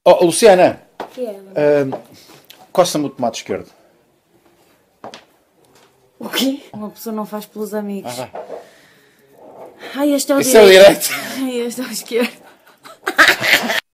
Oh, Luciana, Que é? coça-me o tomate esquerdo. O quê? Uma pessoa não faz pelos amigos. Vai. Ai, este é o Esse é o direito. direito. Ai, este é o esquerdo.